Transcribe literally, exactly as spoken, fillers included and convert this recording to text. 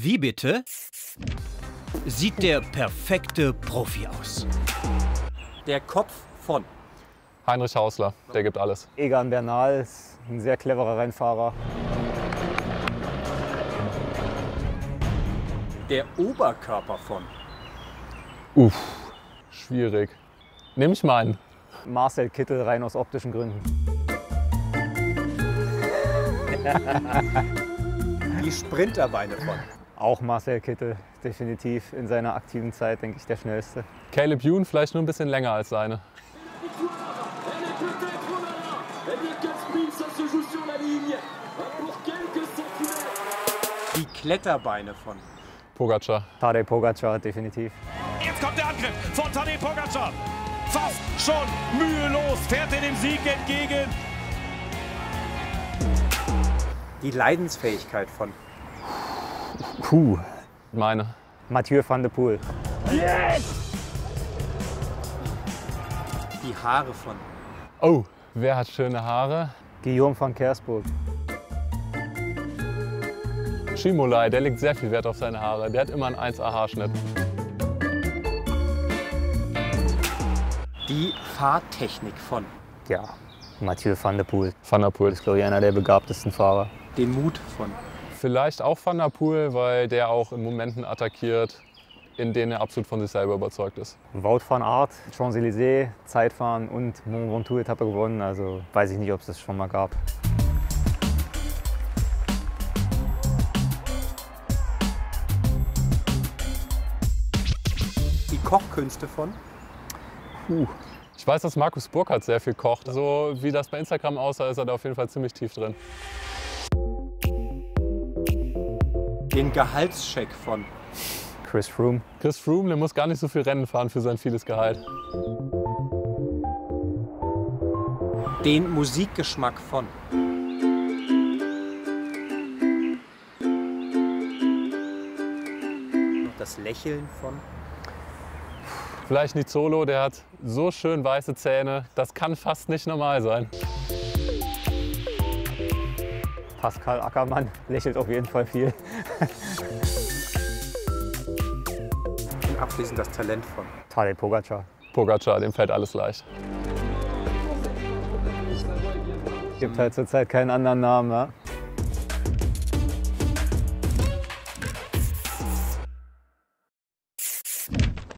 Wie bitte sieht der perfekte Profi aus? Der Kopf von Heinrich Hausler, der gibt alles. Egan Bernal ist ein sehr cleverer Rennfahrer. Der Oberkörper von Uff, schwierig. Nehme ich meinen. Marcel Kittel, rein aus optischen Gründen. Die Sprinterbeine von Auch Marcel Kittel, definitiv in seiner aktiven Zeit, denke ich, der schnellste. Caleb Ewan vielleicht nur ein bisschen länger als seine. Die Kletterbeine von Pogacar. Tadej Pogacar, definitiv. Jetzt kommt der Angriff von Tadej Pogacar. Fast schon mühelos fährt er dem Sieg entgegen. Die Leidensfähigkeit von Puh. Meine. Mathieu van der Poel. die Haare von Oh, wer hat schöne Haare? Guillaume van Kersburg. Schimolai, der legt sehr viel Wert auf seine Haare. Der hat immer einen eins A Haarschnitt. die Fahrtechnik von Ja, Mathieu van der Poel. Van der Poel. Ist, glaube ich, einer der begabtesten Fahrer. den Mut von Vielleicht auch Van der Poel, weil der auch in Momenten attackiert, in denen er absolut von sich selber überzeugt ist. Wout van Aert, Champs-Élysées, Zeitfahren und Mont Ventoux-Etappe gewonnen. Also weiß ich nicht, ob es das schon mal gab. die Kochkünste von Ich weiß, dass Markus Burkhardt sehr viel kocht. So wie das bei Instagram aussah, ist er da auf jeden Fall ziemlich tief drin. den Gehaltscheck von Chris Froome. Chris Froome, der muss gar nicht so viel Rennen fahren für sein vieles Gehalt. den Musikgeschmack von das Lächeln von Vielleicht Nizzolo, der hat so schön weiße Zähne, das kann fast nicht normal sein. Pascal Ackermann lächelt auf jeden Fall viel. und abschließend das Talent von Tadej Pogacar. Pogacar, dem fällt alles leicht. Gibt halt zurzeit keinen anderen Namen. Ja?